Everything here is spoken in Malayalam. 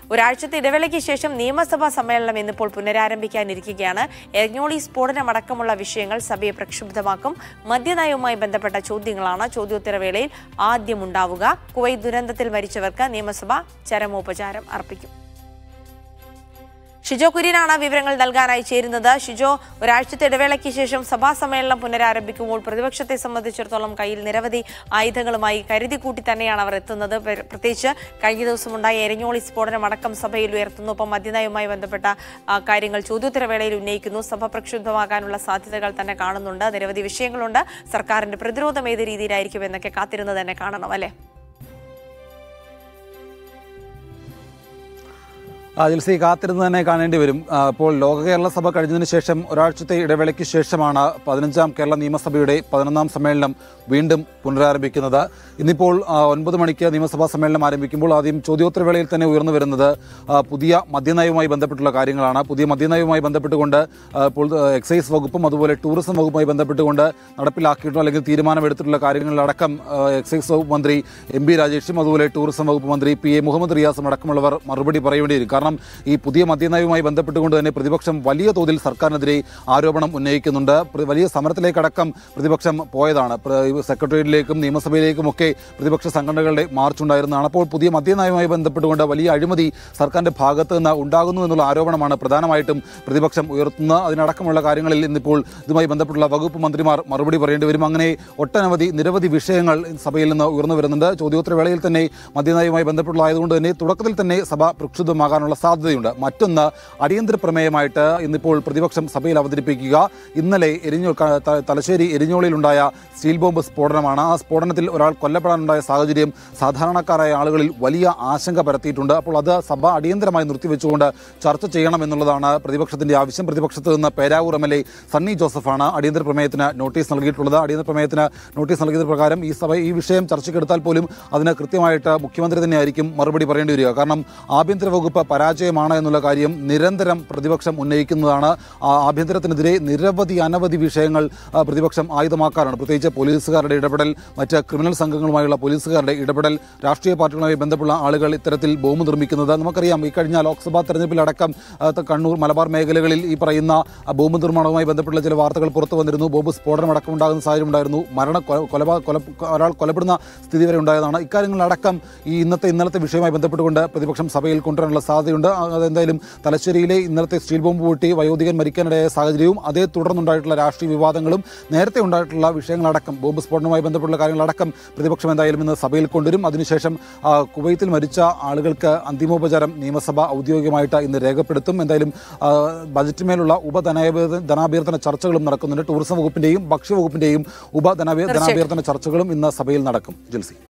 ഒരാഴ്ചത്തെ ഇടവേളയ്ക്ക് ശേഷം നിയമസഭാ സമ്മേളനം ഇന്നിപ്പോൾ പുനരാരംഭിക്കാനിരിക്കുകയാണ്. എരഞ്ഞോളി സ്ഫോടനമടക്കമുള്ള വിഷയങ്ങൾ സഭയെ പ്രക്ഷുബ്ധമാക്കും. മദ്യനയവുമായി ബന്ധപ്പെട്ട ചോദ്യങ്ങളാണ് ചോദ്യോത്തരവേളയിൽ ആദ്യമുണ്ടാവുക. കുവൈറ്റ് ദുരന്തത്തിൽ മരിച്ചവർക്ക് നിയമസഭ ചരമോപചാരം അർപ്പിക്കും. ഷിജോ കുര്യനാണ് വിവരങ്ങൾ നൽകാനായി ചേരുന്നത്. ഷിജോ, ഒരാഴ്ചത്തെ ഇടവേളയ്ക്ക് ശേഷം സഭാ സമ്മേളനം പുനരാരംഭിക്കുമ്പോൾ പ്രതിപക്ഷത്തെ സംബന്ധിച്ചിടത്തോളം കയ്യിൽ നിരവധി ആയുധങ്ങളുമായി കരുതിക്കൂട്ടി തന്നെയാണ് അവർ എത്തുന്നത്. പ്രത്യേകിച്ച് കഴിഞ്ഞ ദിവസമുണ്ടായ എരഞ്ഞോളി സ്ഫോടനം അടക്കം സഭയിൽ ഉയർത്തുന്നു. ഒപ്പം മദ്യനയവുമായി ബന്ധപ്പെട്ട കാര്യങ്ങൾ ചോദ്യോത്തരവേളയിൽ ഉന്നയിക്കുന്നു. സഭ പ്രക്ഷുബ്ധമാകാനുള്ള സാധ്യതകൾ തന്നെ കാണുന്നുണ്ട്. നിരവധി വിഷയങ്ങളുണ്ട്. സർക്കാരിന്റെ പ്രതിരോധം ഏത് രീതിയിലായിരിക്കും എന്നൊക്കെ കാത്തിരുന്ന് തന്നെ കാണണം, അല്ലേ? ജിൽസി, കാത്തിരുന്ന് തന്നെ കാണേണ്ടി വരും. ഇപ്പോൾ ലോക കേരള സഭ കഴിഞ്ഞതിന് ശേഷം ഒരാഴ്ചത്തെ ഇടവേളയ്ക്ക് ശേഷമാണ് 15ാം കേരള നിയമസഭയുടെ 11ാം സമ്മേളനം വീണ്ടും പുനരാരംഭിക്കുന്നത്. ഇന്നിപ്പോൾ 9 മണിക്ക് നിയമസഭാ സമ്മേളനം ആരംഭിക്കുമ്പോൾ ആദ്യം ചോദ്യോത്തരവേളയിൽ തന്നെ ഉയർന്നു വരുന്നത് പുതിയ മദ്യനയവുമായി ബന്ധപ്പെട്ടുള്ള കാര്യങ്ങളാണ്. പുതിയ മദ്യനയവുമായി ബന്ധപ്പെട്ടുകൊണ്ട് ഇപ്പോൾ എക്സൈസ് വകുപ്പും അതുപോലെ ടൂറിസം വകുപ്പുമായി ബന്ധപ്പെട്ടുകൊണ്ട് നടപ്പിലാക്കിയിട്ടുള്ള അല്ലെങ്കിൽ തീരുമാനമെടുത്തിട്ടുള്ള കാര്യങ്ങളിലടക്കം എക്സൈസ് വകുപ്പ് മന്ത്രി എം പി രാജേഷും അതുപോലെ ടൂറിസം വകുപ്പ് മന്ത്രി PA മുഹമ്മദ് റിയാസും അടക്കമുള്ളവർ മറുപടി പറയേണ്ടിയിരിക്കും. കാരണം ഈ പുതിയ മദ്യനയവുമായി ബന്ധപ്പെട്ടുകൊണ്ട് തന്നെ പ്രതിപക്ഷം വലിയ തോതിൽ സർക്കാരിനെതിരെ ആരോപണം ഉന്നയിക്കുന്നുണ്ട്. വലിയ സമരത്തിലേക്കടക്കം പ്രതിപക്ഷം പോയതാണ്. സെക്രട്ടേറിയറ്റിലേക്കും നിയമസഭയിലേക്കും ഒക്കെ പ്രതിപക്ഷ സംഘടനകളുടെ മാർച്ച് ഉണ്ടായിരുന്നതാണ്. അപ്പോൾ പുതിയ മദ്യനയവുമായി ബന്ധപ്പെട്ടുകൊണ്ട് വലിയ അഴിമതി സർക്കാരിന്റെ ഭാഗത്ത് നിന്ന് ഉണ്ടാകുന്നു എന്നുള്ള ആരോപണമാണ് പ്രധാനമായിട്ടും പ്രതിപക്ഷം ഉയർത്തുന്നത്. അതിനടക്കമുള്ള കാര്യങ്ങളിൽ ഇന്നിപ്പോൾ ഇതുമായി ബന്ധപ്പെട്ടുള്ള വകുപ്പ് മന്ത്രിമാർ മറുപടി പറയേണ്ടി വരും. അങ്ങനെ നിരവധി വിഷയങ്ങൾ സഭയിൽ നിന്ന് ഉയർന്നു വരുന്നുണ്ട്. ചോദ്യോത്തരവേളയിൽ തന്നെ മദ്യനയവുമായി ബന്ധപ്പെട്ടുള്ളതായതുകൊണ്ട് തന്നെ തുടക്കത്തിൽ തന്നെ സഭ പ്രക്ഷുബ്ധമാകാനുള്ള സാധ്യതയുണ്ട്. മറ്റൊന്ന്, അടിയന്തര പ്രമേയമായിട്ട് ഇന്നിപ്പോൾ പ്രതിപക്ഷം സഭയിൽ അവതരിപ്പിക്കുക ഇന്നലെ തലശ്ശേരി എരിഞ്ഞോളിയിലുണ്ടായ സ്റ്റീൽ ബോംബ് സ്ഫോടനമാണ്. ആ സ്ഫോടനത്തിൽ ഒരാൾ കൊല്ലപ്പെടാനുണ്ടായ സാഹചര്യം സാധാരണക്കാരായ ആളുകളിൽ വലിയ ആശങ്ക പരത്തിയിട്ടുണ്ട്. അപ്പോൾ അത് സഭ അടിയന്തരമായി നിർത്തിവെച്ചുകൊണ്ട് ചർച്ച ചെയ്യണമെന്നുള്ളതാണ് പ്രതിപക്ഷത്തിന്റെ ആവശ്യം. പ്രതിപക്ഷത്ത് നിന്ന് പേരാവൂർ MLA സണ്ണി ജോസഫാണ് അടിയന്തര പ്രമേയത്തിന് നോട്ടീസ് നൽകിയിട്ടുള്ളത്. അടിയന്തര പ്രമേയത്തിന് നോട്ടീസ് നൽകിയത് പ്രകാരം ഈ വിഷയം ചർച്ചയ്ക്കെടുത്താൽ പോലും അതിന് കൃത്യമായിട്ട് മുഖ്യമന്ത്രി തന്നെയായിരിക്കും മറുപടി പറയേണ്ടി വരിക. കാരണം ആഭ്യന്തര വകുപ്പ് പരാജയമാണ് എന്നുള്ള കാര്യം നിരന്തരം പ്രതിപക്ഷം ഉന്നയിക്കുന്നതാണ്. ആഭ്യന്തരത്തിനെതിരെ അനവധി വിഷയങ്ങൾ പ്രതിപക്ഷം ആയുധമാക്കാറാണ്. പ്രത്യേകിച്ച് പോലീസുകാരുടെ ഇടപെടൽ, മറ്റ് ക്രിമിനൽ സംഘങ്ങളുമായുള്ള പോലീസുകാരുടെ ഇടപെടൽ, രാഷ്ട്രീയ പാർട്ടികളുമായി ബന്ധപ്പെട്ട ആളുകൾ ഇത്തരത്തിൽ ബോംബ് നിർമ്മിക്കുന്നത് നമുക്കറിയാം. ഈ കഴിഞ്ഞ ലോക്സഭാ തെരഞ്ഞെടുപ്പിലടക്കം കണ്ണൂർ, മലബാർ മേഖലകളിൽ ഈ പറയുന്ന ബോംബ് നിർമ്മാണവുമായി ബന്ധപ്പെട്ടുള്ള ചില വാർത്തകൾ പുറത്തു വന്നിരുന്നു. ബോംബ് സ്ഫോടനം അടക്കം ഉണ്ടാകുന്ന സാഹചര്യം ഉണ്ടായിരുന്നു. ഒരാൾ കൊലപ്പെടുന്ന സ്ഥിതി വരെ ഉണ്ടായതാണ്. ഇക്കാര്യങ്ങളടക്കം ഇന്നലത്തെ വിഷയവുമായി ബന്ധപ്പെട്ടുകൊണ്ട് പ്രതിപക്ഷം സഭയിൽ കൊണ്ടുവരാനുള്ള സാധ്യതയുണ്ട്. അതെന്തായാലും തലശ്ശേരിയിലെ ഇന്നലത്തെ സ്റ്റീൽ ബോംബ് പൊട്ടി വയോധികൻ മരിക്കാനിടയായ സാഹചര്യവും അതേ തുടർന്നുണ്ടായിട്ടുള്ള രാഷ്ട്രീയ വിവാദങ്ങളും നേരത്തെ ഉണ്ടായിട്ടുള്ള വിഷയങ്ങളടക്കം ബോംബ് സ്ഫോടനവുമായി ബന്ധപ്പെട്ടുള്ള കാര്യങ്ങളടക്കം പ്രതിപക്ഷം എന്തായാലും ഇന്ന് സഭയിൽ കൊണ്ടുവരും. അതിനുശേഷം കുവൈത്തിൽ മരിച്ച ആളുകൾക്ക് അന്തിമോപചാരം നിയമസഭ ഔദ്യോഗികമായിട്ട് ഇന്ന് രേഖപ്പെടുത്തും. എന്തായാലും ബജറ്റിന്മേലുള്ള ധനാഭ്യർത്ഥന ചർച്ചകളും നടക്കുന്നുണ്ട്. ടൂറിസം വകുപ്പിന്റെയും ഭക്ഷ്യവകുപ്പിന്റെയും ധനാഭ്യർത്ഥന ചർച്ചകളും ഇന്ന് സഭയിൽ നടക്കും. ജിൽസി.